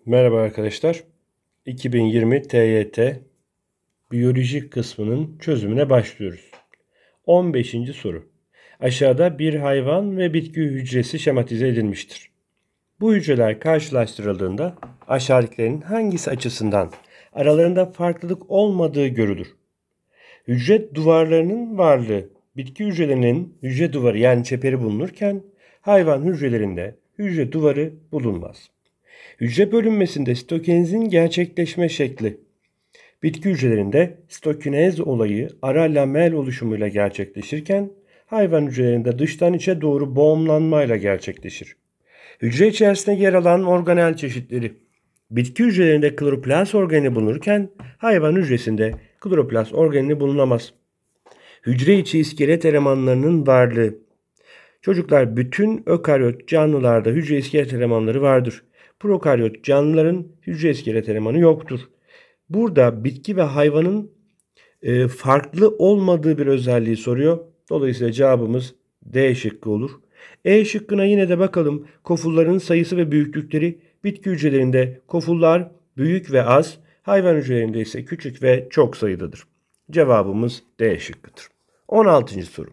Merhaba arkadaşlar. 2020 TYT biyoloji kısmının çözümüne başlıyoruz. 15. soru. Aşağıda bir hayvan ve bitki hücresi şematize edilmiştir. Bu hücreler karşılaştırıldığında aşağıdakilerin hangisi açısından aralarında farklılık olmadığı görülür? Hücre duvarlarının varlığı, bitki hücrelerinin hücre duvarı yani çeperi bulunurken hayvan hücrelerinde hücre duvarı bulunmaz. Hücre bölünmesinde sitokinezin gerçekleşme şekli. Bitki hücrelerinde sitokinez olayı ara lamel oluşumuyla gerçekleşirken hayvan hücrelerinde dıştan içe doğru boğumlanmayla gerçekleşir. Hücre içerisinde yer alan organel çeşitleri. Bitki hücrelerinde kloroplast organeli bulunurken hayvan hücresinde kloroplast organeli bulunamaz. Hücre içi iskelet elemanlarının varlığı. Çocuklar, bütün ökaryot canlılarda hücre iskelet elemanları vardır. Prokaryot canlıların hücre iskelet elemanı yoktur. Burada bitki ve hayvanın farklı olmadığı bir özelliği soruyor. Dolayısıyla cevabımız D şıkkı olur. E şıkkına yine de bakalım. Kofulların sayısı ve büyüklükleri. Bitki hücrelerinde kofullar büyük ve az, hayvan hücrelerinde ise küçük ve çok sayıdadır. Cevabımız D şıkkıdır. 16. soru.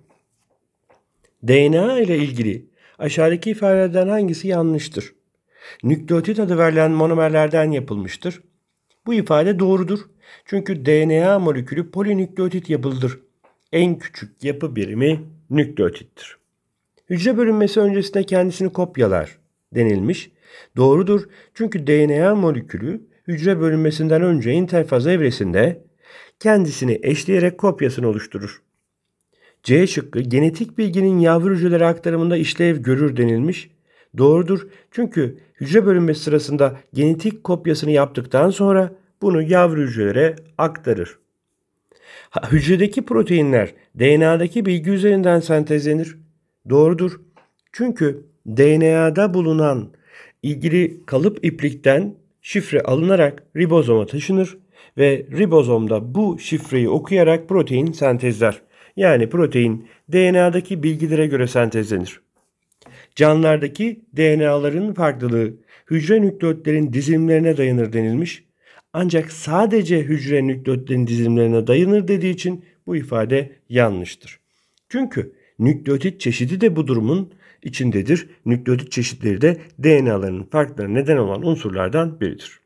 DNA ile ilgili aşağıdaki ifadelerden hangisi yanlıştır? Nükleotit adı verilen monomerlerden yapılmıştır. Bu ifade doğrudur. Çünkü DNA molekülü polinükleotit yapılıdır. En küçük yapı birimi nükleotittir. Hücre bölünmesi öncesinde kendisini kopyalar denilmiş. Doğrudur. Çünkü DNA molekülü hücre bölünmesinden önce interfaz evresinde kendisini eşleyerek kopyasını oluşturur. C şıkkı genetik bilginin yavru hücrelere aktarımında işlev görür denilmiş. Doğrudur. Çünkü hücre bölünmesi sırasında genetik kopyasını yaptıktan sonra bunu yavru hücrelere aktarır. Hücredeki proteinler DNA'daki bilgi üzerinden sentezlenir. Doğrudur. Çünkü DNA'da bulunan ilgili kalıp iplikten şifre alınarak ribozoma taşınır ve ribozomda bu şifreyi okuyarak protein sentezler. Yani protein DNA'daki bilgilere göre sentezlenir. Canlılardaki DNA'ların farklılığı hücre nükleotlerin dizilimlerine dayanır denilmiş. Ancak sadece hücre nükleotlerin dizilimlerine dayanır dediği için bu ifade yanlıştır. Çünkü nükleotit çeşidi de bu durumun içindedir. Nükleotit çeşitleri de DNA'ların farklarına neden olan unsurlardan biridir.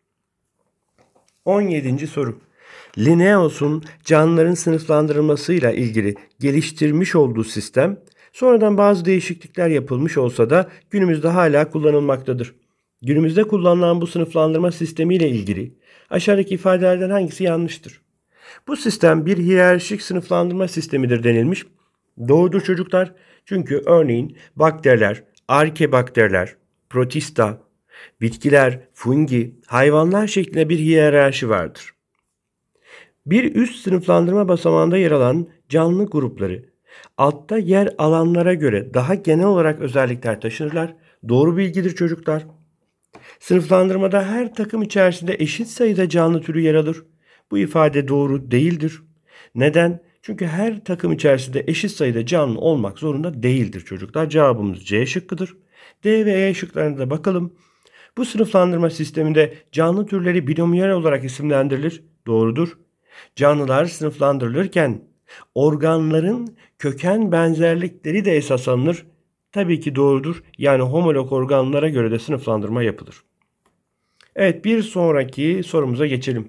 17. soru. Linnaeus'un canlıların sınıflandırılmasıyla ilgili geliştirmiş olduğu sistem sonradan bazı değişiklikler yapılmış olsa da günümüzde hala kullanılmaktadır. Günümüzde kullanılan bu sınıflandırma sistemiyle ilgili aşağıdaki ifadelerden hangisi yanlıştır? Bu sistem bir hiyerarşik sınıflandırma sistemidir denilmiş. Doğrudur çocuklar. Çünkü örneğin bakteriler, arkebakteriler, protista, bitkiler, fungi, hayvanlar şeklinde bir hiyerarşi vardır. Bir üst sınıflandırma basamağında yer alan canlı grupları altta yer alanlara göre daha genel olarak özellikler taşırlar. Doğru bilgidir çocuklar. Sınıflandırmada her takım içerisinde eşit sayıda canlı türü yer alır. Bu ifade doğru değildir. Neden? Çünkü her takım içerisinde eşit sayıda canlı olmak zorunda değildir çocuklar. Cevabımız C şıkkıdır. D ve E şıklarına da bakalım. Bu sınıflandırma sisteminde canlı türleri binomiyal olarak isimlendirilir. Doğrudur. Canlılar sınıflandırılırken organların köken benzerlikleri de esas alınır. Tabii ki doğrudur. Yani homolog organlara göre de sınıflandırma yapılır. Evet, bir sonraki sorumuza geçelim.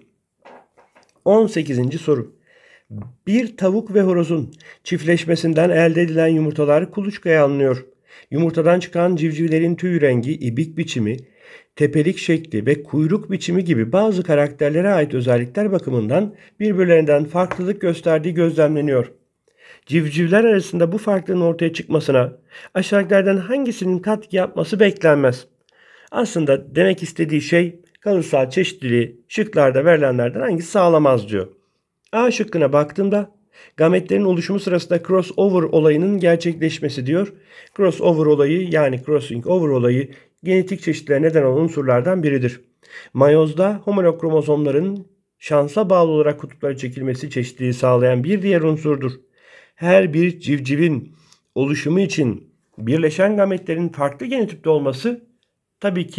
18. soru. Bir tavuk ve horozun çiftleşmesinden elde edilen yumurtalar kuluçkaya alınıyor. Yumurtadan çıkan civcivlerin tüy rengi, ibik biçimi, tepelik şekli ve kuyruk biçimi gibi bazı karakterlere ait özellikler bakımından birbirlerinden farklılık gösterdiği gözlemleniyor. Civcivler arasında bu farklılığın ortaya çıkmasına aşağıdakilerden hangisinin katkı yapması beklenmez. Aslında demek istediği şey kalıtsal çeşitliliği şıklarda verilenlerden hangisi sağlamaz diyor. A şıkkına baktığımda gametlerin oluşumu sırasında crossover olayının gerçekleşmesi diyor. Crossover olayı yani crossing over olayı genetik çeşitliliğe neden olan unsurlardan biridir. Mayozda homolog kromozomların şansa bağlı olarak kutuplara çekilmesi çeşitliliği sağlayan bir diğer unsurdur. Her bir civcivin oluşumu için birleşen gametlerin farklı genotipte olması tabii ki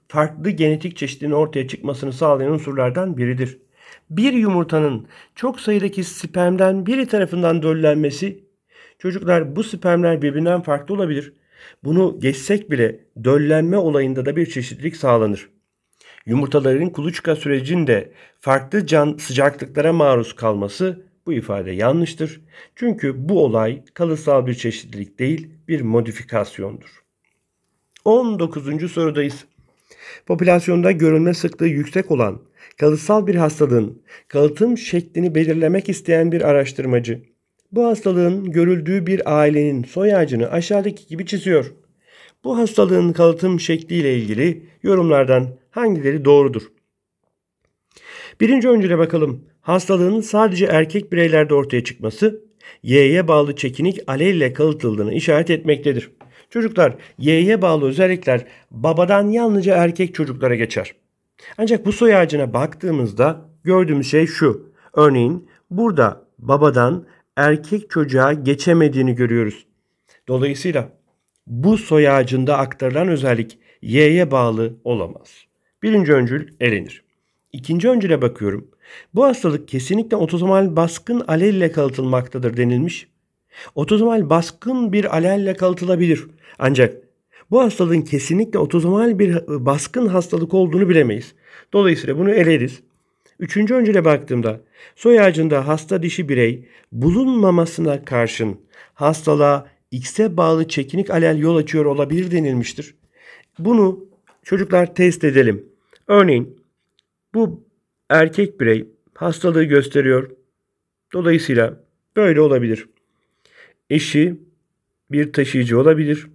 farklı genetik çeşitliliğin ortaya çıkmasını sağlayan unsurlardan biridir. Bir yumurtanın çok sayıdaki spermden biri tarafından döllenmesi, çocuklar bu spermler birbirinden farklı olabilir. Bunu geçsek bile döllenme olayında da bir çeşitlilik sağlanır. Yumurtaların kuluçka sürecinde farklı sıcaklıklara maruz kalması bu ifade yanlıştır. Çünkü bu olay kalıtsal bir çeşitlilik değil, bir modifikasyondur. 19. sorudayız. Popülasyonda görülme sıklığı yüksek olan kalıtsal bir hastalığın kalıtım şeklini belirlemek isteyen bir araştırmacı, bu hastalığın görüldüğü bir ailenin soy ağacını aşağıdaki gibi çiziyor. Bu hastalığın kalıtım şekliyle ilgili yorumlardan hangileri doğrudur? Birinci öncüle bakalım. Hastalığın sadece erkek bireylerde ortaya çıkması, Y'ye bağlı çekinik alelle kalıtıldığını işaret etmektedir. Çocuklar, Y'ye bağlı özellikler babadan yalnızca erkek çocuklara geçer. Ancak bu soy ağacına baktığımızda gördüğümüz şey şu. Örneğin burada babadan erkek çocuğa geçemediğini görüyoruz. Dolayısıyla bu soy ağacında aktarılan özellik Y'ye bağlı olamaz. Birinci öncül elenir. İkinci öncüle bakıyorum. Bu hastalık kesinlikle otozomal baskın alelle kalıtılmaktadır denilmiş. Otozomal baskın bir alelle kalıtılabilir. Ancak bu hastalığın kesinlikle otozomal bir baskın hastalık olduğunu bilemeyiz. Dolayısıyla bunu eleriz. Üçüncü öncüle baktığımda soy ağacında hasta dişi birey bulunmamasına karşın hastalığa X'e bağlı çekinik alel yol açıyor olabilir denilmiştir. Bunu çocuklar test edelim. Örneğin bu erkek birey hastalığı gösteriyor. Dolayısıyla böyle olabilir. Eşi bir taşıyıcı olabilir.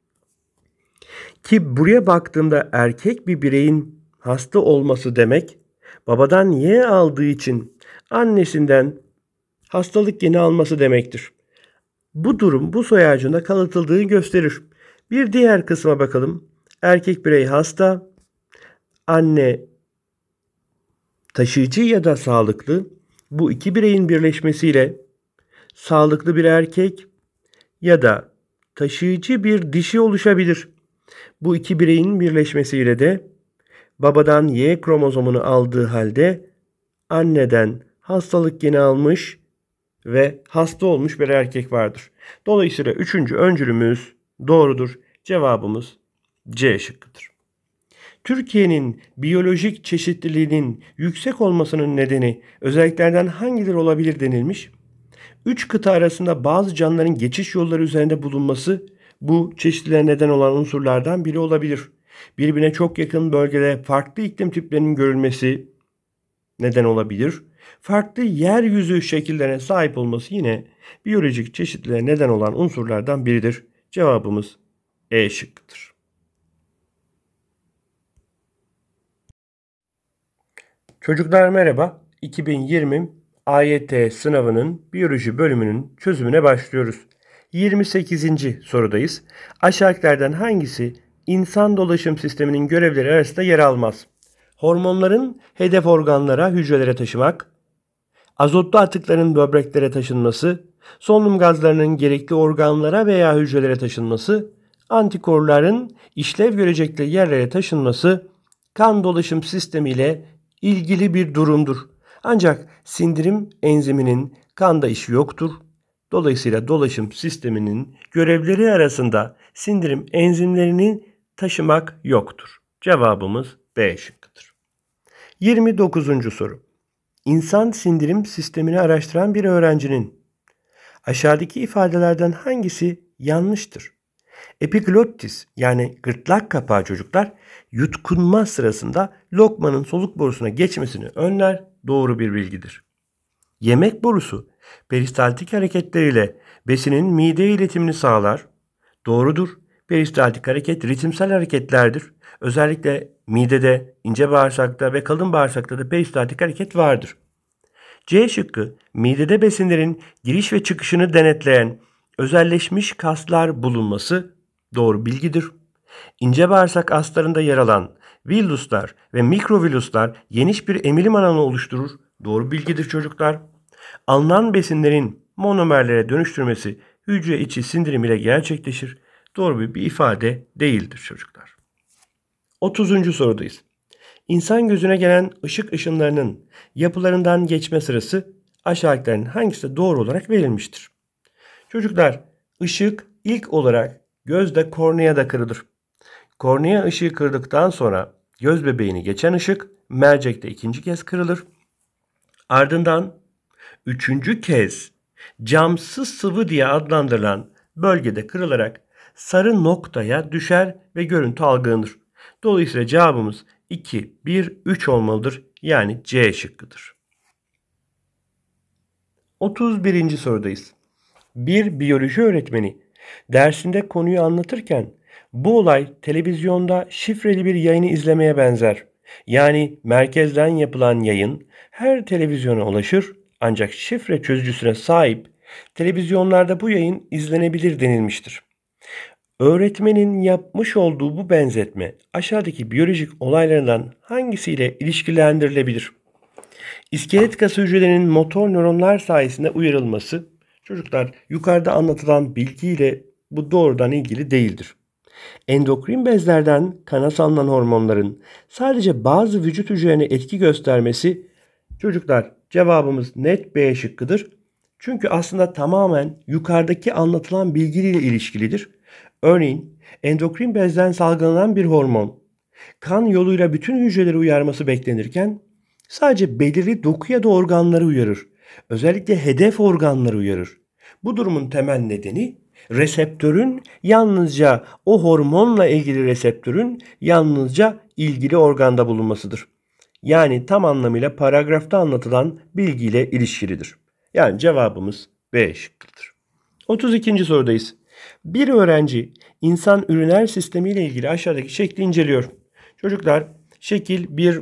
Ki buraya baktığımda erkek bir bireyin hasta olması demek, babadan Y aldığı için annesinden hastalık geni alması demektir. Bu durum bu soy ağacında kalıtıldığı gösterir. Bir diğer kısma bakalım. Erkek birey hasta, anne taşıyıcı ya da sağlıklı. Bu iki bireyin birleşmesiyle sağlıklı bir erkek ya da taşıyıcı bir dişi oluşabilir. Bu iki bireyin birleşmesiyle de babadan Y kromozomunu aldığı halde anneden hastalık geni almış ve hasta olmuş bir erkek vardır. Dolayısıyla üçüncü öncülümüz doğrudur. Cevabımız C şıkkıdır. Türkiye'nin biyolojik çeşitliliğinin yüksek olmasının nedeni özelliklerden hangileri olabilir denilmiş. 3 kıta arasında bazı canlıların geçiş yolları üzerinde bulunması bu çeşitliliğe neden olan unsurlardan biri olabilir. Birbirine çok yakın bölgede farklı iklim tiplerinin görülmesi neden olabilir. Farklı yeryüzü şekillerine sahip olması yine biyolojik çeşitliliğe neden olan unsurlardan biridir. Cevabımız E şıkkıdır. Çocuklar merhaba. 2020 AYT sınavının biyoloji bölümünün çözümüne başlıyoruz. 28. sorudayız. Aşağıdakilerden hangisi insan dolaşım sisteminin görevleri arasında yer almaz? Hormonların hedef organlara, hücrelere taşımak, azotlu atıkların böbreklere taşınması, solunum gazlarının gerekli organlara veya hücrelere taşınması, antikorların işlev görecekleri yerlere taşınması, kan dolaşım sistemiyle ilgili bir durumdur. Ancak sindirim enziminin kanda işi yoktur. Dolayısıyla dolaşım sisteminin görevleri arasında sindirim enzimlerini taşımak yoktur. Cevabımız B şıkkıdır. 29. soru. İnsan sindirim sistemini araştıran bir öğrencinin aşağıdaki ifadelerden hangisi yanlıştır? Epiglottis yani gırtlak kapağı çocuklar yutkunma sırasında lokmanın soluk borusuna geçmesini önler, doğru bir bilgidir. Yemek borusu peristaltik hareketleriyle besinin mide iletimini sağlar, doğrudur. Peristaltik hareket ritimsel hareketlerdir. Özellikle midede, ince bağırsakta ve kalın bağırsakta da peristaltik hareket vardır. C şıkkı midede besinlerin giriş ve çıkışını denetleyen özelleşmiş kaslar bulunması doğru bilgidir. İnce bağırsak astarında yer alan villuslar ve mikrovilluslar geniş bir emilim alanı oluşturur. Doğru bilgidir çocuklar. Alınan besinlerin monomerlere dönüştürmesi hücre içi sindirim ile gerçekleşir. Doğru bir ifade değildir çocuklar. 30. sorudayız. İnsan gözüne gelen ışık ışınlarının yapılarından geçme sırası aşağıdakilerin hangisi doğru olarak verilmiştir? Çocuklar, ışık ilk olarak gözde korneada kırılır. Kornea ışığı kırdıktan sonra göz bebeğini geçen ışık mercekte ikinci kez kırılır. Ardından üçüncü kez camsız sıvı diye adlandırılan bölgede kırılarak sarı noktaya düşer ve görüntü algılanır. Dolayısıyla cevabımız 2, 1, 3 olmalıdır. Yani C şıkkıdır. 31. sorudayız. Bir biyoloji öğretmeni dersinde konuyu anlatırken bu olay televizyonda şifreli bir yayını izlemeye benzer. Yani merkezden yapılan yayın her televizyona ulaşır ancak şifre çözücüsüne sahip televizyonlarda bu yayın izlenebilir denilmiştir. Öğretmenin yapmış olduğu bu benzetme aşağıdaki biyolojik olaylardan hangisiyle ilişkilendirilebilir? İskelet kası hücrelerinin motor nöronlar sayesinde uyarılması, çocuklar yukarıda anlatılan bilgiyle bu doğrudan ilgili değildir. Endokrin bezlerden kana salınan hormonların sadece bazı vücut hücrelerine etki göstermesi, çocuklar cevabımız net B şıkkıdır. Çünkü aslında tamamen yukarıdaki anlatılan bilgiyle ilişkilidir. Örneğin endokrin bezden salgılanan bir hormon kan yoluyla bütün hücreleri uyarması beklenirken sadece belirli doku ya da organları uyarır. Özellikle hedef organları uyarır. Bu durumun temel nedeni reseptörün yalnızca o hormonla ilgili reseptörün yalnızca ilgili organda bulunmasıdır. Yani tam anlamıyla paragrafta anlatılan bilgiyle ilişkilidir. Yani cevabımız B şıkkıdır. 32. sorudayız. Bir öğrenci insan üriner sistemi ile ilgili aşağıdaki şekli inceliyor. Çocuklar, şekil bir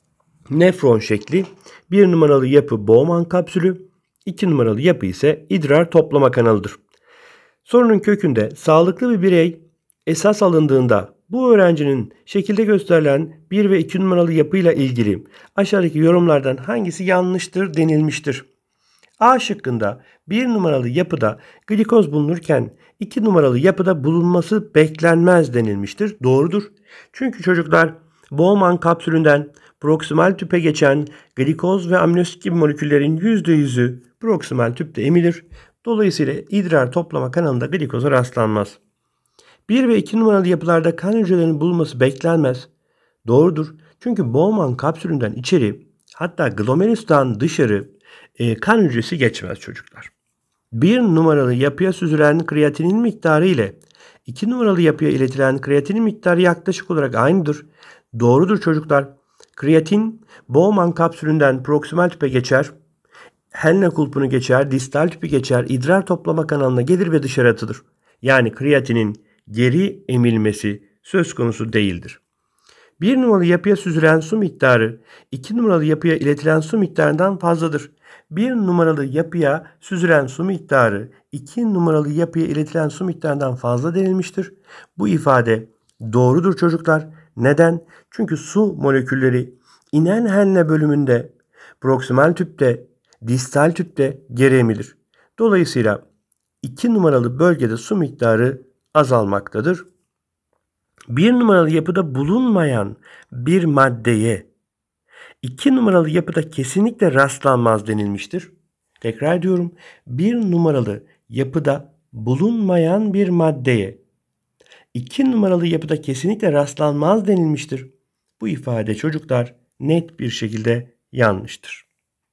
nefron şekli, 1 numaralı yapı Bowman kapsülü, 2 numaralı yapı ise idrar toplama kanalıdır. Sorunun kökünde sağlıklı bir birey esas alındığında bu öğrencinin şekilde gösterilen 1 ve 2 numaralı yapıyla ilgili aşağıdaki yorumlardan hangisi yanlıştır denilmiştir. A şıkkında 1 numaralı yapıda glikoz bulunurken 2 numaralı yapıda bulunması beklenmez denilmiştir. Doğrudur. Çünkü çocuklar Bowman kapsülünden proksimal tüpe geçen glikoz ve aminosit gibi moleküllerin %100'ü proksimal tüpte emilir. Dolayısıyla idrar toplama kanalında glikoza rastlanmaz. 1 ve 2 numaralı yapılarda kan hücrelerinin bulunması beklenmez. Doğrudur. Çünkü Bowman kapsülünden içeri, hatta glomerüs'ten dışarı kan hücresi geçmez çocuklar. 1 numaralı yapıya süzülen kreatinin miktarı ile 2 numaralı yapıya iletilen kreatinin miktarı yaklaşık olarak aynıdır. Doğrudur çocuklar. Kreatin Bowman kapsülünden proksimal tüpe geçer, Henle kulpunu geçer, distal tüpü geçer, idrar toplama kanalına gelir ve dışarı atılır. Yani kreatinin geri emilmesi söz konusu değildir. 1 numaralı yapıya süzülen su miktarı 2 numaralı yapıya iletilen su miktarından fazladır. 1 numaralı yapıya süzülen su miktarı 2 numaralı yapıya iletilen su miktarından fazla denilmiştir. Bu ifade doğrudur çocuklar. Neden? Çünkü su molekülleri inen henle bölümünde, proksimal tüpte, distal tüpte geri emilir. Dolayısıyla 2 numaralı bölgede su miktarı azalmaktadır. 1 numaralı yapıda bulunmayan bir maddeye 2 numaralı yapıda kesinlikle rastlanmaz denilmiştir. Tekrar ediyorum. 1 numaralı yapıda bulunmayan bir maddeye 2 numaralı yapıda kesinlikle rastlanmaz denilmiştir. Bu ifade çocuklar net bir şekilde yanlıştır.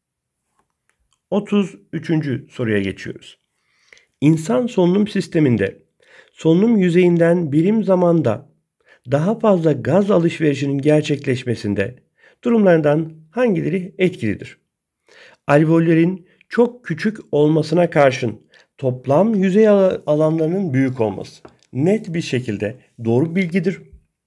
33. soruya geçiyoruz. İnsan solunum sisteminde solunum yüzeyinden birim zamanda daha fazla gaz alışverişinin gerçekleşmesinde durumlardan hangileri etkilidir? Alveollerin çok küçük olmasına karşın toplam yüzey alanlarının büyük olması net bir şekilde doğru bilgidir.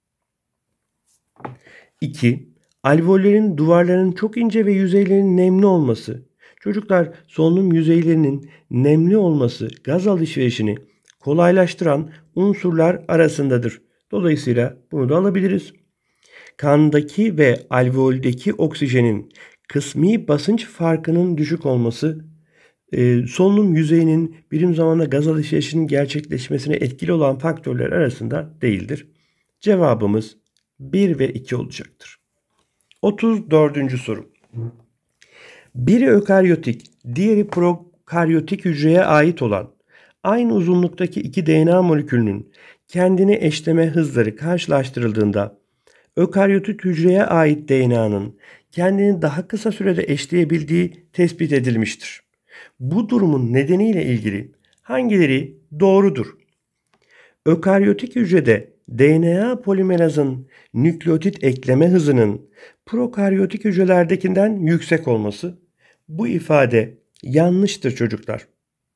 2. Alveollerin duvarlarının çok ince ve yüzeylerinin nemli olması. Çocuklar, solunum yüzeylerinin nemli olması gaz alışverişini kolaylaştıran unsurlar arasındadır. Dolayısıyla bunu da alabiliriz. Kandaki ve alveoldeki oksijenin kısmi basınç farkının düşük olması solunum yüzeyinin birim zamanda gaz alışverişinin gerçekleşmesine etkili olan faktörler arasında değildir. Cevabımız 1 ve 2 olacaktır. 34. soru. Biri ökaryotik, diğeri prokaryotik hücreye ait olan aynı uzunluktaki iki DNA molekülünün kendini eşleme hızları karşılaştırıldığında ökaryotik hücreye ait DNA'nın kendini daha kısa sürede eşleyebildiği tespit edilmiştir. Bu durumun nedeniyle ilgili hangileri doğrudur? Ökaryotik hücrede DNA polimerazın nükleotit ekleme hızının prokaryotik hücrelerdekinden yüksek olması, bu ifade yanlıştır çocuklar.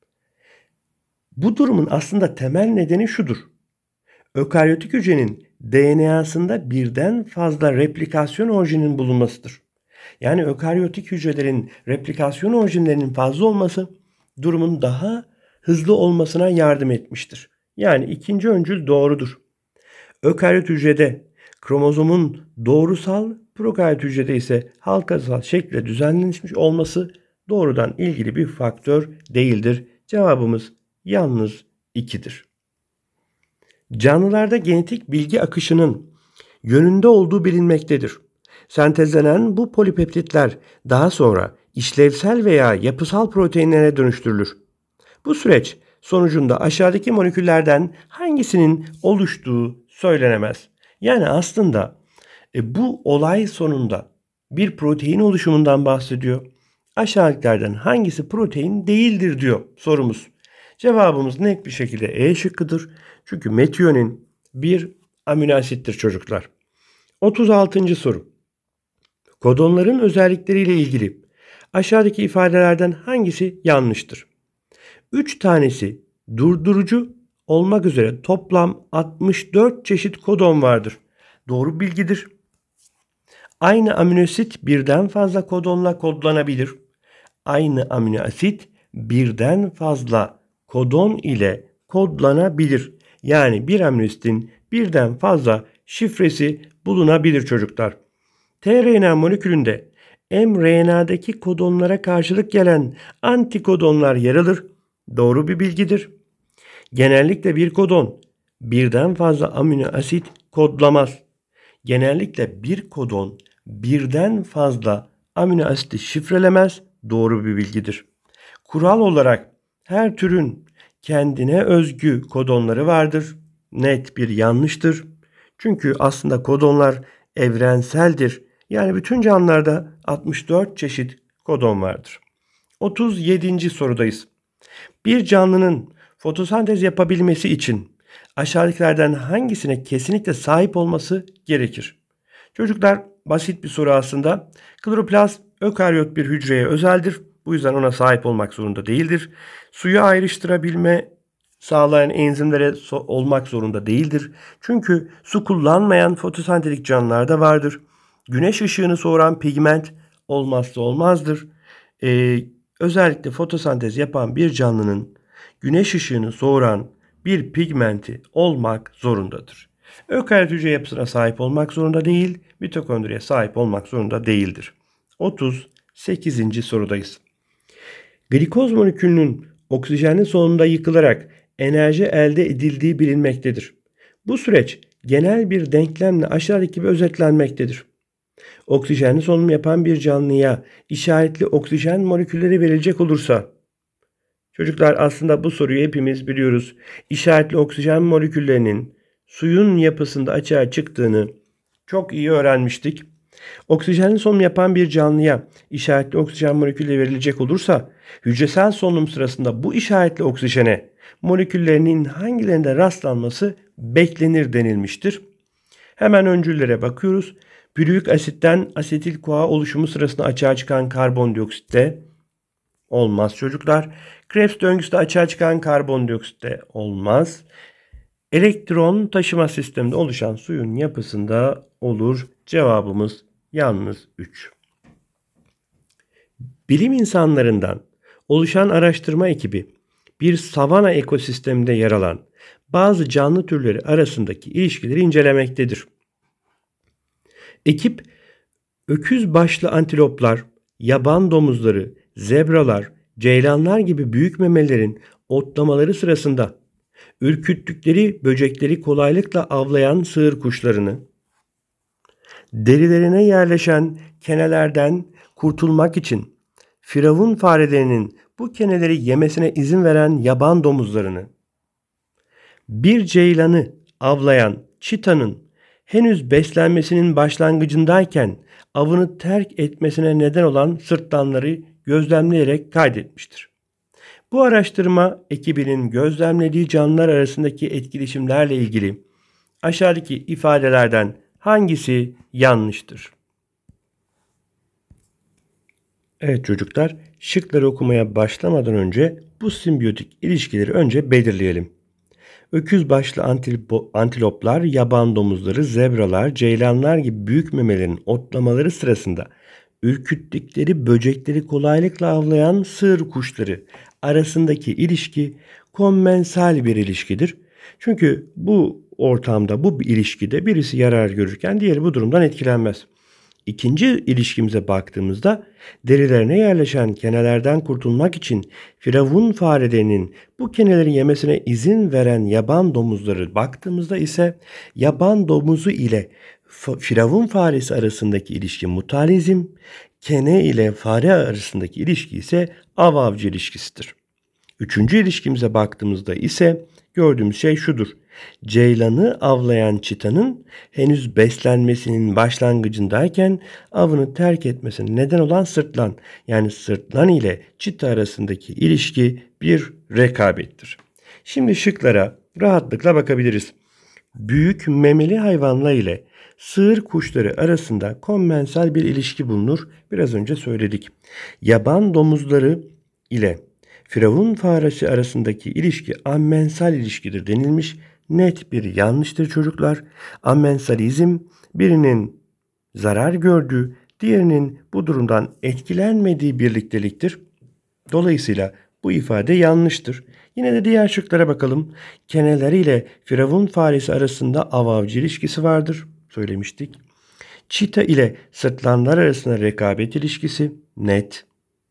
Bu durumun aslında temel nedeni şudur. Ökaryotik hücrenin DNA'sında birden fazla replikasyon orijinin bulunmasıdır. Yani ökaryotik hücrelerin replikasyon orijinlerinin fazla olması durumun daha hızlı olmasına yardım etmiştir. Yani ikinci öncül doğrudur. Ökaryot hücrede kromozomun doğrusal, prokaryot hücrede ise halkasal şekilde düzenlenmiş olması doğrudan ilgili bir faktör değildir. Cevabımız yalnız 2'dir. Canlılarda genetik bilgi akışının yönünde olduğu bilinmektedir. Sentezlenen bu polipeptitler daha sonra işlevsel veya yapısal proteinlere dönüştürülür. Bu süreç sonucunda aşağıdaki moleküllerden hangisinin oluştuğu söylenemez. Yani aslında bu olay sonunda bir protein oluşumundan bahsediyor. Aşağıdakilerden hangisi protein değildir diyor sorumuz. Cevabımız net bir şekilde E şıkkıdır. Çünkü metiyonin bir amino asittir çocuklar. 36. soru. Kodonların özellikleriyle ilgili aşağıdaki ifadelerden hangisi yanlıştır? 3 tanesi durdurucu olmak üzere toplam 64 çeşit kodon vardır. Doğru bilgidir. Aynı amino asit birden fazla kodonla kodlanabilir. Aynı amino asit birden fazla kodon ile kodlanabilir. Yani bir amino asitin birden fazla şifresi bulunabilir çocuklar. tRNA molekülünde mRNA'daki kodonlara karşılık gelen antikodonlar yer alır. Doğru bir bilgidir. Genellikle bir kodon birden fazla amino asit kodlamaz. Genellikle bir kodon birden fazla amino asiti şifrelemez. Doğru bir bilgidir. Kural olarak her türün kendine özgü kodonları vardır. Net bir yanlıştır. Çünkü aslında kodonlar evrenseldir. Yani bütün canlılarda 64 çeşit kodon vardır. 37. sorudayız. Bir canlının fotosentez yapabilmesi için aşağıdakilerden hangisine kesinlikle sahip olması gerekir? Çocuklar basit bir soru aslında. Kloroplast ökaryot bir hücreye özeldir. Bu yüzden ona sahip olmak zorunda değildir. Suyu ayrıştırabilme sağlayan enzimlere olmak zorunda değildir. Çünkü su kullanmayan fotosentetik canlılar da vardır. Güneş ışığını soğuran pigment olmazsa olmazdır. Özellikle fotosentez yapan bir canlının güneş ışığını soğuran bir pigmenti olmak zorundadır. Ökaryot hücre yapısına sahip olmak zorunda değil, mitokondriye sahip olmak zorunda değildir. 38. sorudayız. Glikoz molekülünün oksijenin sonunda yıkılarak enerji elde edildiği bilinmektedir. Bu süreç genel bir denklemle aşağıdaki gibi özetlenmektedir. Oksijenli solunum yapan bir canlıya işaretli oksijen molekülleri verilecek olursa, çocuklar aslında bu soruyu hepimiz biliyoruz. İşaretli oksijen moleküllerinin suyun yapısında açığa çıktığını çok iyi öğrenmiştik. Oksijenli solunum yapan bir canlıya işaretli oksijen molekülleri verilecek olursa, hücresel solunum sırasında bu işaretli oksijene moleküllerinin hangilerinde rastlanması beklenir denilmiştir. Hemen öncüllere bakıyoruz. Pürüvik asitten asetil CoA oluşumu sırasında açığa çıkan karbondioksitte olmaz çocuklar. Krebs döngüsünde açığa çıkan karbondioksitte olmaz. Elektron taşıma sisteminde oluşan suyun yapısında olur. Cevabımız yalnız 3. Bilim insanlarından oluşan araştırma ekibi bir savana ekosisteminde yer alan bazı canlı türleri arasındaki ilişkileri incelemektedir. Ekip öküz başlı antiloplar, yaban domuzları, zebralar, ceylanlar gibi büyük memelilerin otlamaları sırasında ürküttükleri böcekleri kolaylıkla avlayan sığır kuşlarını, Derilerine yerleşen kenelerden kurtulmak için firavun farelerinin bu keneleri yemesine izin veren yaban domuzlarını, bir ceylanı avlayan çitanın henüz beslenmesinin başlangıcındayken avını terk etmesine neden olan sırtlanları gözlemleyerek kaydetmiştir. Bu araştırma ekibinin gözlemlediği canlılar arasındaki etkileşimlerle ilgili aşağıdaki ifadelerden hangisi yanlıştır? Evet çocuklar, şıkları okumaya başlamadan önce bu simbiyotik ilişkileri önce belirleyelim. Öküz başlı antiloplar, yaban domuzları, zebralar, ceylanlar gibi büyük memelerin otlamaları sırasında ürküttükleri böcekleri kolaylıkla avlayan sığır kuşları arasındaki ilişki kommensal bir ilişkidir. Çünkü bu ortamda, bu ilişkide birisi yarar görürken diğeri bu durumdan etkilenmez. İkinci ilişkimize baktığımızda derilerine yerleşen kenelerden kurtulmak için firavun farelerinin bu keneleri yemesine izin veren yaban domuzları baktığımızda ise yaban domuzu ile firavun faresi arasındaki ilişki mutalizm, kene ile fare arasındaki ilişki ise av-avcı ilişkisidir. Üçüncü ilişkimize baktığımızda ise gördüğümüz şey şudur. Ceylanı avlayan çitanın henüz beslenmesinin başlangıcındayken avını terk etmesine neden olan sırtlan, yani sırtlan ile çita arasındaki ilişki bir rekabettir. Şimdi şıklara rahatlıkla bakabiliriz. Büyük memeli hayvanlar ile sığır kuşları arasında kommensal bir ilişki bulunur. Biraz önce söyledik. Yaban domuzları ile firavun faresi arasındaki ilişki ammensal ilişkidir denilmiş. Net bir yanlıştır çocuklar. Ammensalizm birinin zarar gördüğü, diğerinin bu durumdan etkilenmediği birlikteliktir. Dolayısıyla bu ifade yanlıştır. Yine de diğer şıklara bakalım. Keneleriyle firavun faresi arasında av-avcı ilişkisi vardır. Söylemiştik. Çita ile sırtlanlar arasında rekabet ilişkisi net.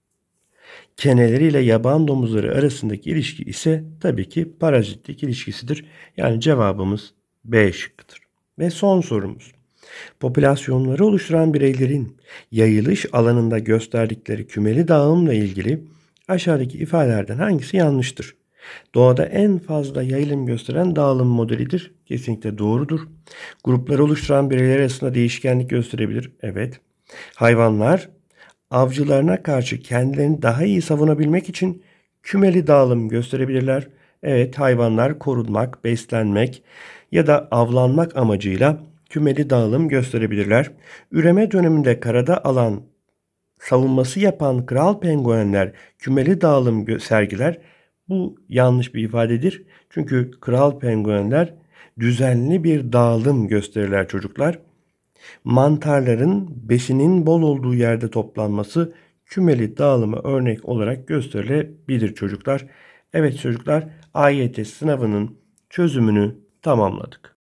Keneleriyle yaban domuzları arasındaki ilişki ise tabii ki parazitlik ilişkisidir. Yani cevabımız B şıkkıdır. Ve son sorumuz. Popülasyonları oluşturan bireylerin yayılış alanında gösterdikleri kümeli dağılımla ilgili aşağıdaki ifadelerden hangisi yanlıştır? Doğada en fazla yayılım gösteren dağılım modelidir. Kesinlikle doğrudur. Grupları oluşturan bireyler arasında değişkenlik gösterebilir. Evet. Hayvanlar avcılarına karşı kendilerini daha iyi savunabilmek için kümeli dağılım gösterebilirler. Evet, hayvanlar korunmak, beslenmek ya da avlanmak amacıyla kümeli dağılım gösterebilirler. Üreme döneminde karada alan savunması yapan kral penguenler kümeli dağılım sergiler. Bu yanlış bir ifadedir. Çünkü kral penguenler düzenli bir dağılım gösterirler çocuklar. Mantarların besinin bol olduğu yerde toplanması kümeli dağılıma örnek olarak gösterilebilir çocuklar. Evet çocuklar, AYT sınavının çözümünü tamamladık.